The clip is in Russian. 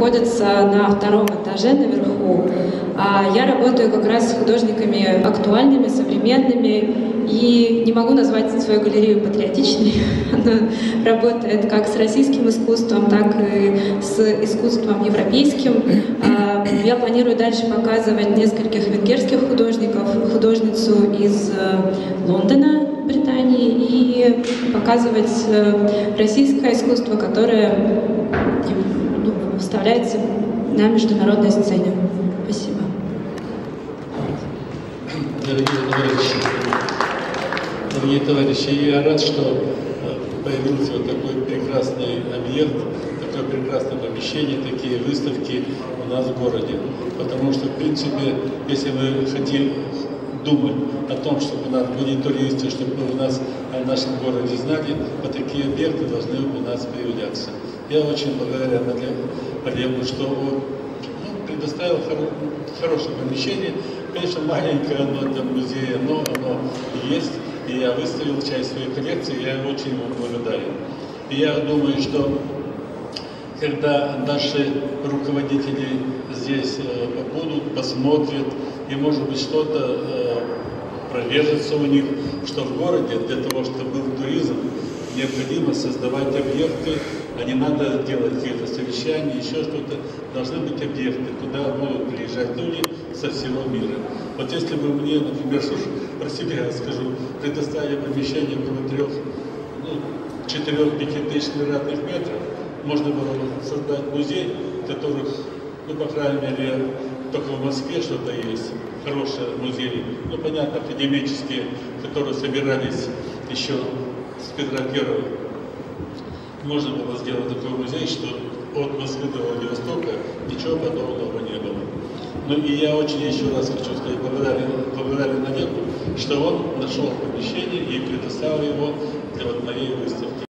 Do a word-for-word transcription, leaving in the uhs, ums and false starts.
находится на втором этаже наверху. А я работаю как раз с художниками актуальными, современными, и не могу назвать свою галерею патриотичной. Она работает как с российским искусством, так и с искусством европейским. Я планирую дальше показывать нескольких венгерских художников, художницу из Лондона, Британии, и показывать российское искусство, которое выставляется на международной сцене. Спасибо. Дорогие товарищи, дорогие товарищи, я рад, что появился вот такой прекрасный объект, такое прекрасное помещение, такие выставки у нас в городе. Потому что, в принципе, если мы хотим думать о том, чтобы у нас были туристы, чтобы у нас о нашем городе знали, вот такие объекты должны у нас появляться. Я очень благодарен Олегу, что он ну, предоставил хоро хорошее помещение. Конечно, маленькое оно для музея, но оно есть. И я выставил часть своей коллекции, я очень ему благодарен. И я думаю, что когда наши руководители здесь э, побудут, посмотрят, и может быть что-то э, прорежется у них, что в городе для того, чтобы был туризм, необходимо создавать объекты, а не надо делать какие-то совещания, еще что-то. Должны быть объекты, куда будут приезжать люди со всего мира. Вот если бы мне, например, про себя скажу, предоставили помещение около трех, ну, четырех-пяти тысяч квадратных метров, можно было бы создать музей, которых, ну, по крайней мере, только в Москве что-то есть, хорошие музеи, ну, понятно, академические, которые собирались еще с Петра Первого. Можно было сделать такой музей, что от Москвы до Владивостока ничего подобного не было. Ну и я очень еще раз хочу сказать благодарен, благодарен Олегу, что он нашел помещение и предоставил его для вот моей выставки.